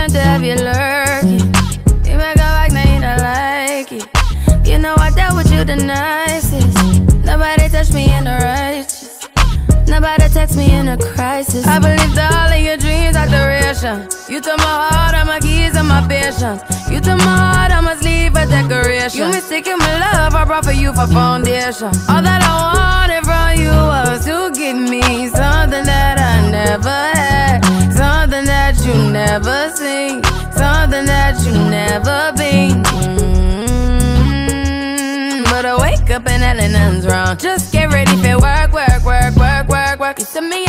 fun to have you lurking. You make a like, now you don't like it. You know I dealt with you the nicest. Nobody touched me in the righteous. Nobody text me in a crisis. I believed all of your dreams are duration. You took my heart, all my keys, and my patience. You took my heart, I must leave a decoration. You mistaken my love, I brought for you for foundation. All that I wanted from you was to give me something that I never had, something that you never seen, something that you never been. But I wake up and nothing's wrong. Just get ready for work, work, work, work, work, work. You send me